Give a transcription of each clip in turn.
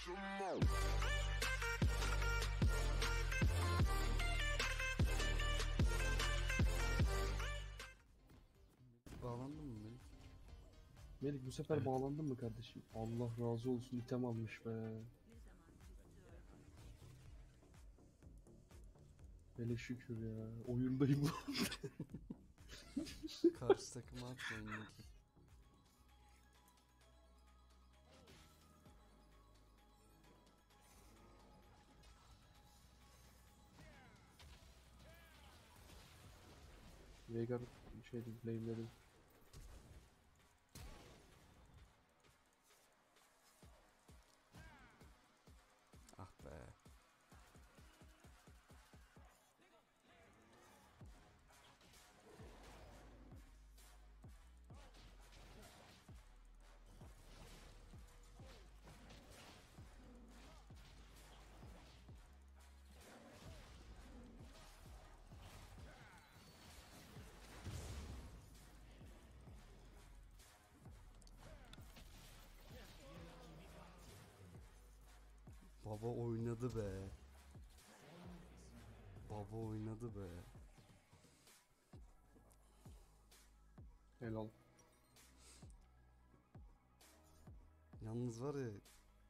Bağlandın mı Melik? Melik bu sefer bağlandın mı kardeşim? Allah razı olsun, item almış be. Hele şükür ya. Oyundayım lan. Karşı takıma atmayın linki. Veigar şeydi, flame'ledim. Ah be. Baba oynadı be. Baba oynadı be. Helal. Yalnız var ya.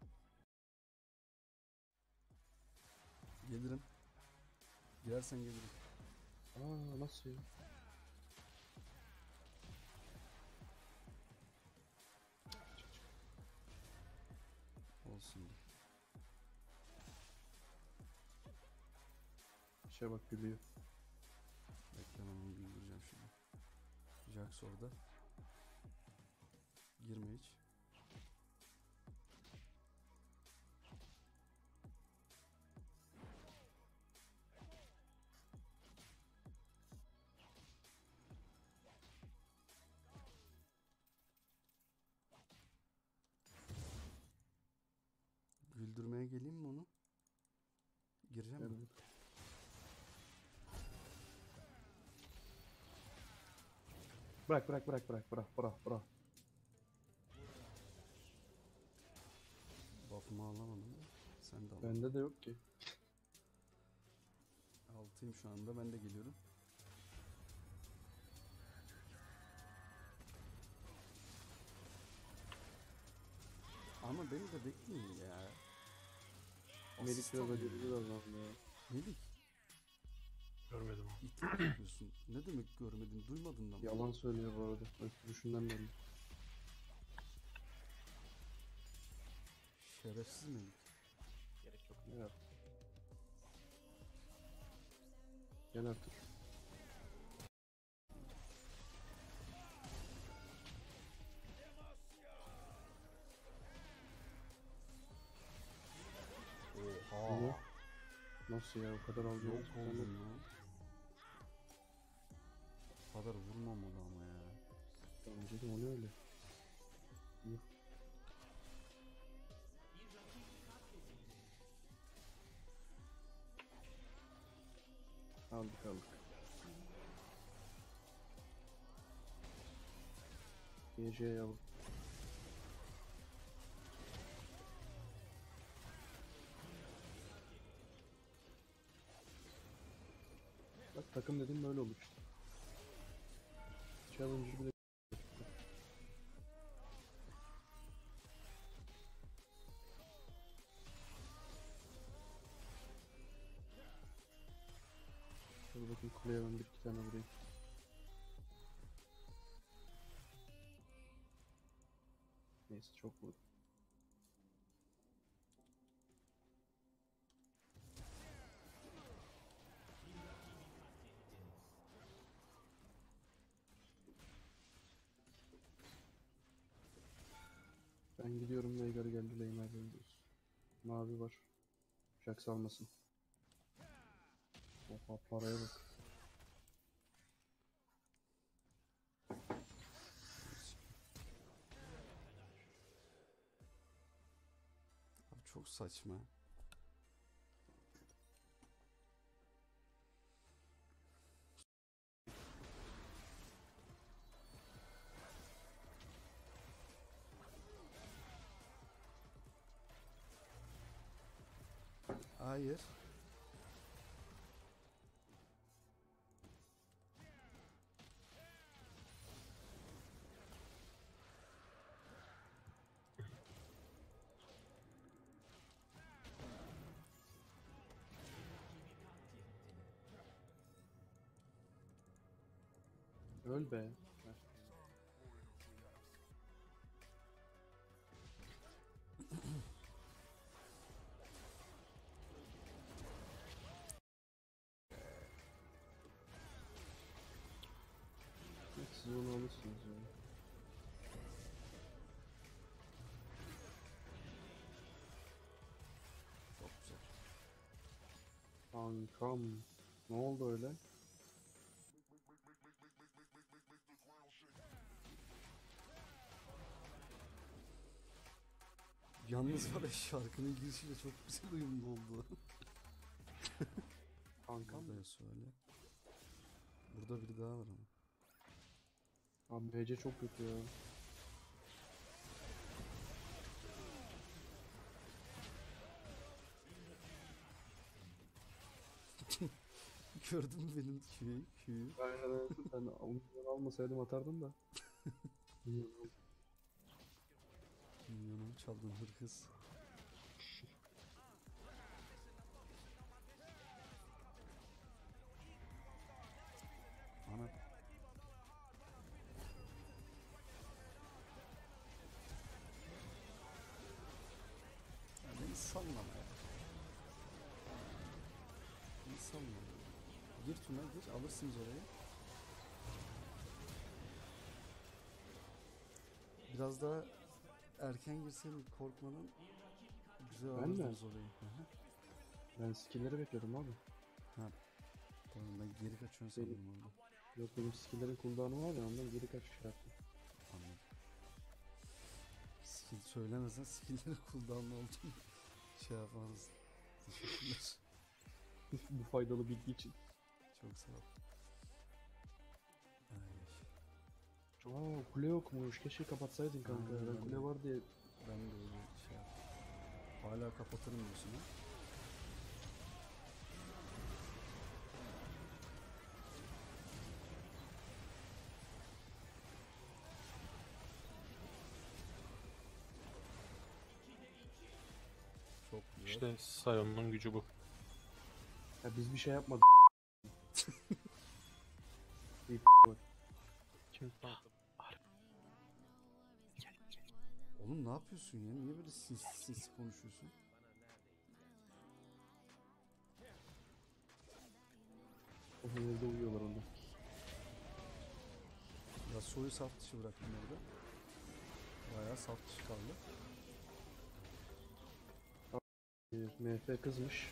Gelirim. Girersen gelirim. Aa, nasıl ya? Olsun. İşe bak, gülüyor. Bekle, ben onu güldüreceğim şimdi. Jax orada. Girme hiç. Güldürmeye geleyim mi onu? Gireceğim mi? Evet. Bırak. Buff'ımı alamadım. Sen de al. Bende de yok ki. Altıyım şu anda. Ben de geliyorum. Ama beni de bekleyin ya. Melik Asistan biraz mı? acıdı da lan ya. Melik. Görmedim onu. İtibar yapıyorsun. Ne demek görmedin? Duymadın da mı? Yalan söylüyor bu arada. Öpürüşünden belli. Şerefsiz Melik. Gerek yok. Evet. Gel artık. Oha. Nasıl ya, o kadar Yok alacağız? oldum ya. Bu kadar vurmamalı ama ya. Bence de onu öyle. Yuh. Aldık. YJ yavrum. Bak, takım dedim böyle olur işte. Challenger bile. Şöyle bakayım, kuleye ben bir iki tane vurayım. Neyse, çok vurdum. Ben gidiyorum, Veigar geldi, lane diyoruz. Mavi var. Jax almasın. Oha, paraya bak. Abi çok saçma. Hayır. Öl be. Heh. Siz onu alırsınız ya. Çok güzel. Kankam. Ne oldu öyle? Yalnız var ya, şarkının girişiyle çok güzel uyumlu oldu. Kankam. Burada söyle. Burada biri daha var ama. Abi BC çok kötü ya. Gördün mü benim Q'yu? Aynen. Ben onu almasaydım atardım da. Bilmiyorum. Milyonum çaldın hırkız. Ana. Ya beni sallama ya. Beni sallama. Gir Tuna gir, alırsınız orayı. Biraz daha erken girseydim korkmadan güzel Ben mi? alırdınız orayı. Hı hı. Ben skill'leri bekliyordum abi. Tamam, ben geri kaçıyorum sandım orada. Yok benim skill'lerin cooldown'u var ya ondan geri kaçış yaptım. Anladım. Skill söylemesen skill'leri cooldown'lı olduğunu şey yapmaz. Teşekkürler. Bu faydalı bilgi için. Çok sağ ol. Ay, Aa kule yokmuş. Keşke kapatsaydın kanka. Aynen, Ben ben kule de. var diye. ben de öyle şey yaptım. Hala kapatırım diyorsun ha? Çok güzel. İşte Sion'un gücü bu. Ya biz bir şey yapmadık. Bir var. Kim Oğlum ne yapıyorsun ya? Niye böyle sinsi konuşuyorsun? O evde uyuyorlar onda. Ya soyu saf dışı bıraktım orada. Bayağı saf dışı kaldı. MF kızmış.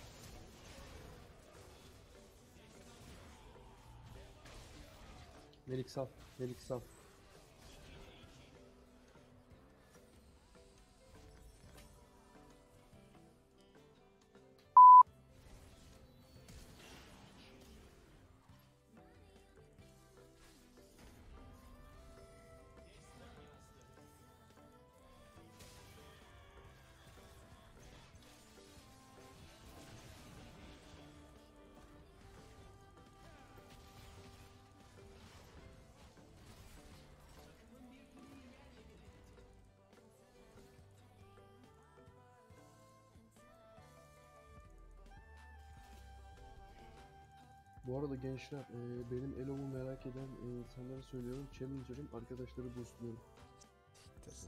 Melik saf. Melik saf. Bu arada gençler benim Elo'mu merak eden insanlara söylüyorum. Challenger'ım arkadaşları boostluyorum. Tabii.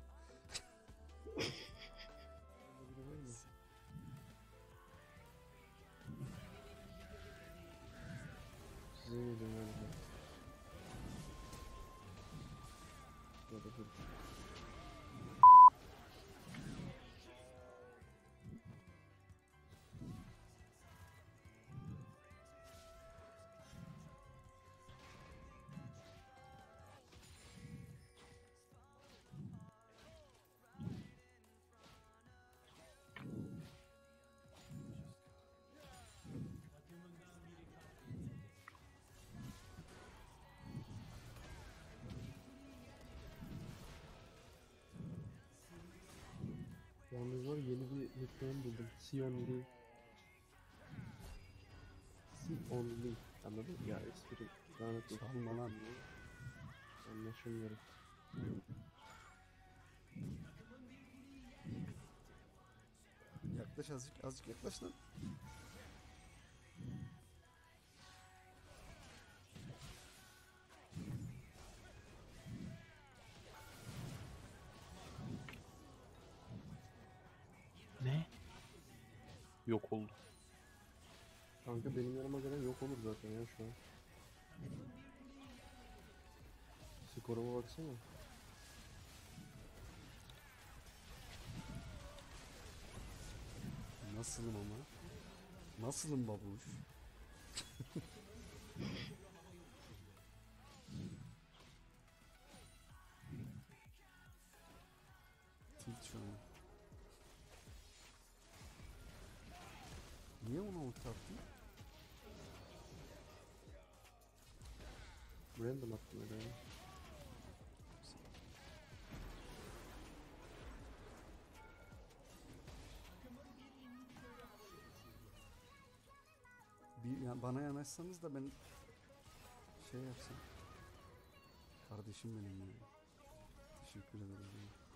Biri var mı? Size geliyor galiba. Ya da dur. Yalnız var yeni bir nickname buldum. Sion Lee. Teslim only. Anladın mı? Ya espri. Lanet olsun. Çalma lan. Anlaşılmıyorum. Yaklaş azıcık, azıcık yaklaş lan. Ne? Yok oldu. Kanka benim yanıma gelen yok olur zaten ya şu an. Skoruma baksana. Nasılım ama? Nasılım babuş? Tilt şu an. Niye ona ulti attın? Random attım öyle ya. Bir, yani bana yanaşsanız da ben şey yapsam. Kardeşim benim ya. Teşekkür ederim.